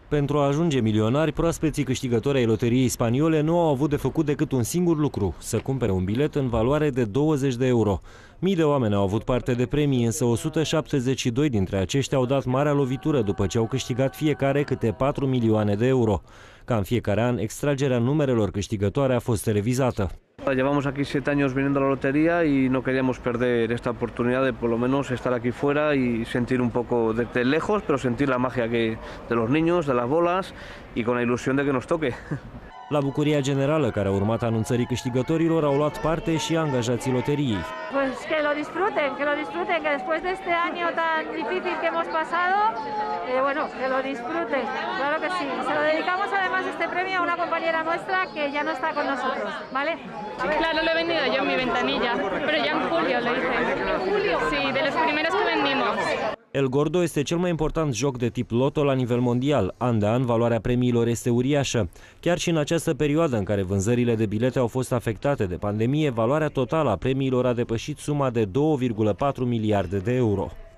Pentru a ajunge milionari, proaspeții câștigători ai loteriei spaniole nu au avut de făcut decât un singur lucru: să cumpere un bilet în valoare de 20 de euro. Mii de oameni au avut parte de premii, însă 172 dintre aceștia au dat marea lovitură după ce au câștigat fiecare câte 4 milioane de euro. Ca în fiecare an, extragerea numerelor câștigătoare a fost televizată. Llevamos aquí 7 años viniendo a la lotería y no queríamos perder esta oportunidad de por lo menos estar aquí fuera y sentir un poco desde lejos, pero sentir la magia de los niños, de las bolas y con la ilusión de que nos toque. La bucuria generală care a urmat anunțării câștigătorilor au luat parte și angajații loteriei. Pues que lo disfruten, que después de este año tan difícil que hemos pasado, bueno, que lo disfruten, claro que sí. Se lo dedicamos además este premio a una compañera nuestra que ya no está con nosotros, ¿vale? Claro, lo he vendido yo en mi ventanilla, pero ya en julio lo hice. ¿En julio? Sí, de los primeros que vendimos. El Gordo este cel mai important joc de tip loto la nivel mondial. An de an, valoarea premiilor este uriașă. Chiar și în această perioadă în care vânzările de bilete au fost afectate de pandemie, valoarea totală a premiilor a depășit suma de 2,4 miliarde de euro.